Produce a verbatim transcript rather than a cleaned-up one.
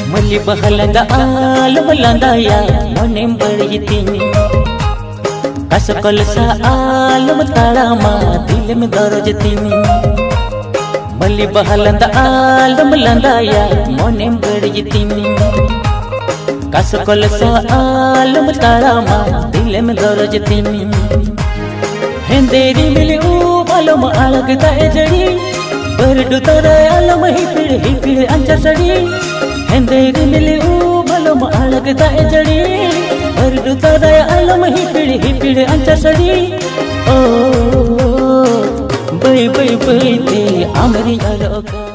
मल्ली बहलंदा आलम लंदाया मने बड़ीतीनी कसकल सा आलम ताड़ामा दिल में गरजतीनी मल्ली बहलंदा आलम लंदाया मने बड़ीतीनी कसकल सा आलम ताड़ामा दिल में गरजतीनी हेंदेरी मिली ऊ बालम अलग ताए जड़ी बरडू तोरे आलम ही पिड़ ही पिड़ अंचा सड़ी हेंदेरी मिली ऊ बालम अलग ताए जड़ी बरडू तोरे आलम ही पिड़ ही पिड़ अंचा सड़ी ओ बई बई बई ते आमरी आलोक।